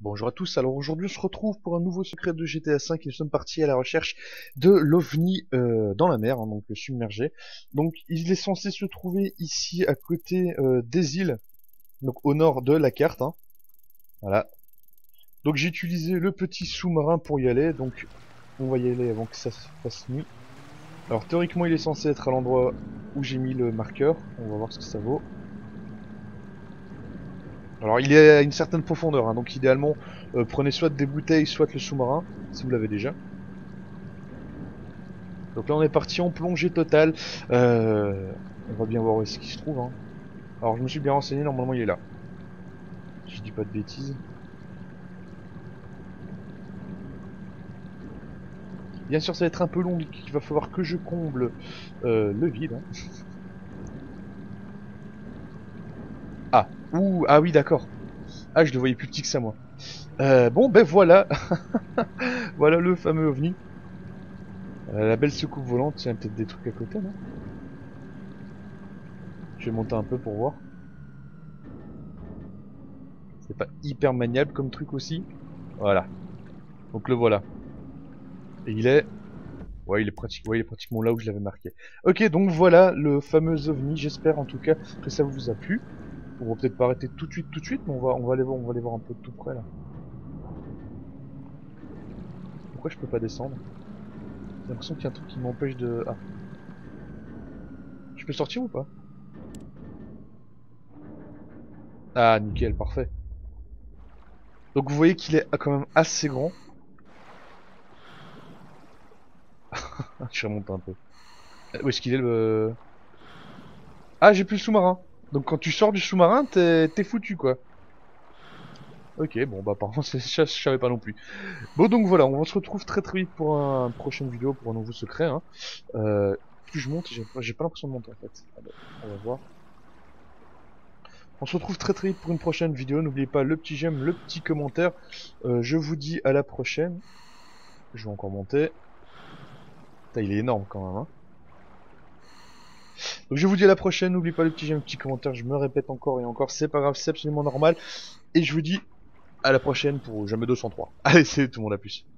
Bonjour à tous, alors aujourd'hui on se retrouve pour un nouveau secret de GTA V et nous sommes partis à la recherche de l'OVNI dans la mer, hein, donc submergé. Donc il est censé se trouver ici à côté des îles, donc au nord de la carte, hein. Voilà. Donc j'ai utilisé le petit sous-marin pour y aller, donc on va y aller avant que ça se fasse nuit. Alors théoriquement il est censé être à l'endroit où j'ai mis le marqueur, on va voir ce que ça vaut. Alors il est à une certaine profondeur, hein, donc idéalement prenez soit des bouteilles, soit le sous-marin, si vous l'avez déjà. Donc là on est parti en plongée totale. On va bien voir où est-ce qu'il se trouve, hein. Alors je me suis bien renseigné, normalement il est là. Si je dis pas de bêtises. Bien sûr ça va être un peu long, donc il va falloir que je comble le vide, hein. Ah, ouh, ah oui d'accord. Ah je le voyais plus petit que ça moi. Bon ben voilà, voilà le fameux OVNI. La belle soucoupe volante, il y a peut-être des trucs à côté, non? Je vais monter un peu pour voir. C'est pas hyper maniable comme truc aussi. Voilà. Donc le voilà. Et il est... Ouais, il est pratiquement là où je l'avais marqué. Ok, donc voilà le fameux OVNI. J'espère en tout cas que ça vous a plu. On va peut-être pas arrêter tout de suite, mais on va aller voir un peu de tout près là. Pourquoi je peux pas descendre? J'ai l'impression qu'il y a un truc qui m'empêche de... Ah. Je peux sortir ou pas? Ah, nickel, parfait. Donc vous voyez qu'il est quand même assez grand. Je remonte un peu. Où est-ce qu'il est le... Ah, j'ai plus le sous-marin. Donc quand tu sors du sous-marin, t'es foutu quoi. Ok, bon bah par contre je savais pas non plus. Bon donc voilà, on se retrouve très vite pour une prochaine vidéo, pour un nouveau secret, hein. Plus je monte, j'ai pas l'impression de monter en fait. Allez, on va voir. On se retrouve très vite pour une prochaine vidéo. N'oubliez pas le petit j'aime, le petit commentaire. Je vous dis à la prochaine. Je vais encore monter. Putain, il est énorme quand même, hein. Donc je vous dis à la prochaine. N'oubliez pas le petit j'aime, le petit commentaire. Je me répète encore et encore. C'est pas grave, c'est absolument normal. Et je vous dis à la prochaine pour jamais 203. Allez, salut tout le monde, à plus.